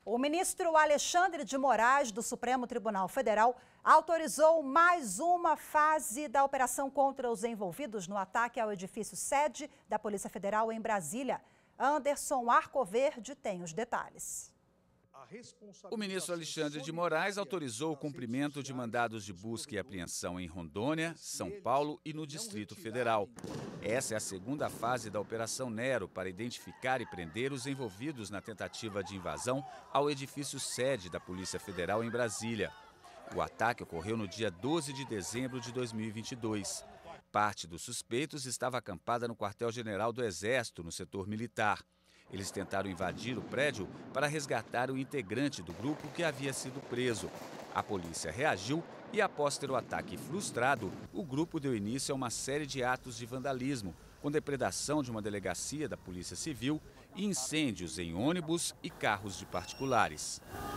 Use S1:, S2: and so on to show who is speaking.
S1: O ministro Alexandre de Moraes, do Supremo Tribunal Federal, autorizou mais uma fase da operação contra os envolvidos no ataque ao edifício sede da Polícia Federal em Brasília. Anderson Arcoverde tem os detalhes.
S2: O ministro Alexandre de Moraes autorizou o cumprimento de mandados de busca e apreensão em Rondônia, São Paulo e no Distrito Federal. Essa é a segunda fase da Operação Nero para identificar e prender os envolvidos na tentativa de invasão ao edifício sede da Polícia Federal em Brasília. O ataque ocorreu no dia 12 de dezembro de 2022. Parte dos suspeitos estava acampada no quartel-general do Exército, no setor militar. Eles tentaram invadir o prédio para resgatar o integrante do grupo que havia sido preso. A polícia reagiu e, após ter o ataque frustrado, o grupo deu início a uma série de atos de vandalismo, com depredação de uma delegacia da Polícia Civil e incêndios em ônibus e carros de particulares.